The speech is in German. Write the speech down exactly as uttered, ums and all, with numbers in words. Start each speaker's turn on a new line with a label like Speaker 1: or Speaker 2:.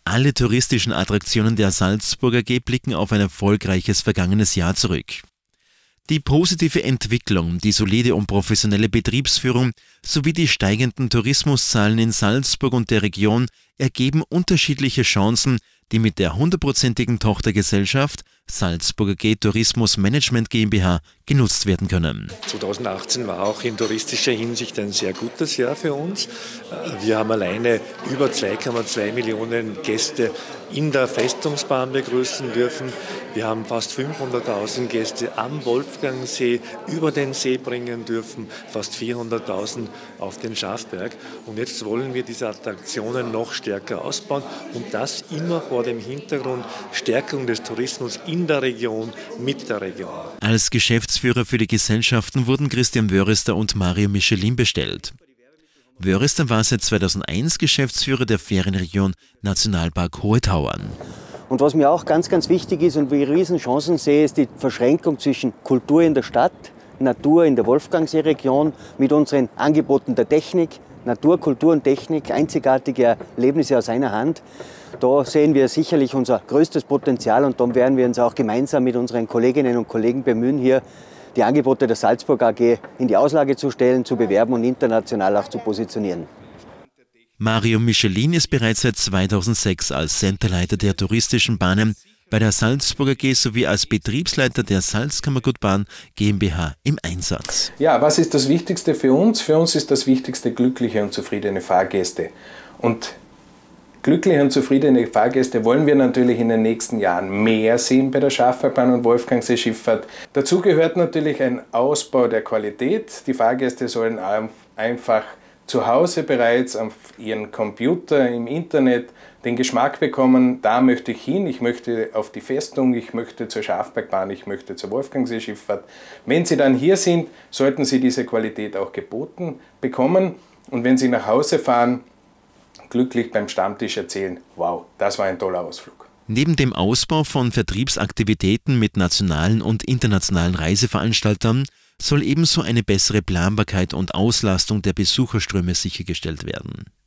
Speaker 1: Alle touristischen Attraktionen der Salzburg A G blicken auf ein erfolgreiches vergangenes Jahr zurück. Die positive Entwicklung, die solide und professionelle Betriebsführung sowie die steigenden Tourismuszahlen in Salzburg und der Region ergeben unterschiedliche Chancen, die mit der hundertprozentigen Tochtergesellschaft Salzburg A G Tourismus Management GmbH genutzt werden können.
Speaker 2: zweitausendachtzehn war auch in touristischer Hinsicht ein sehr gutes Jahr für uns. Wir haben alleine über zwei Komma zwei Millionen Gäste in der Festungsbahn begrüßen dürfen. Wir haben fast fünfhunderttausend Gäste am Wolfgangsee über den See bringen dürfen, fast vierhunderttausend auf den Schafberg. Und jetzt wollen wir diese Attraktionen noch stärker ausbauen und das immer vor dem Hintergrund Stärkung des Tourismus in der Region, mit der Region.
Speaker 1: Als Geschäftsführer für die Gesellschaften wurden Christian Wörester und Mario Michelin bestellt. Wörester war seit zweitausendeins Geschäftsführer der Ferienregion Nationalpark Hohe Tauern.
Speaker 3: Und was mir auch ganz, ganz wichtig ist und wie ich Riesenchancen sehe, ist die Verschränkung zwischen Kultur in der Stadt, Natur in der Wolfgangsee-Region mit unseren Angeboten der Technik, Natur, Kultur und Technik, einzigartige Erlebnisse aus einer Hand. Da sehen wir sicherlich unser größtes Potenzial und darum werden wir uns auch gemeinsam mit unseren Kolleginnen und Kollegen bemühen, hier die Angebote der Salzburg A G in die Auslage zu stellen, zu bewerben und international auch zu positionieren.
Speaker 1: Mario Michelin ist bereits seit zweitausendsechs als Centerleiter der touristischen Bahnen bei der Salzburg A G sowie als Betriebsleiter der Salzkammergutbahn GmbH im Einsatz.
Speaker 4: Ja, was ist das Wichtigste für uns? Für uns ist das Wichtigste glückliche und zufriedene Fahrgäste. Und glückliche und zufriedene Fahrgäste wollen wir natürlich in den nächsten Jahren mehr sehen bei der Schafbergbahn und Wolfgangsee Schifffahrt. Dazu gehört natürlich ein Ausbau der Qualität. Die Fahrgäste sollen einfach zu Hause bereits auf ihren Computer, im Internet den Geschmack bekommen, da möchte ich hin, ich möchte auf die Festung, ich möchte zur Schafbergbahn, ich möchte zur Wolfgangsee Schifffahrt. Wenn Sie dann hier sind, sollten Sie diese Qualität auch geboten bekommen und wenn Sie nach Hause fahren, glücklich beim Stammtisch erzählen, wow, das war ein toller Ausflug.
Speaker 1: Neben dem Ausbau von Vertriebsaktivitäten mit nationalen und internationalen Reiseveranstaltern soll ebenso eine bessere Planbarkeit und Auslastung der Besucherströme sichergestellt werden.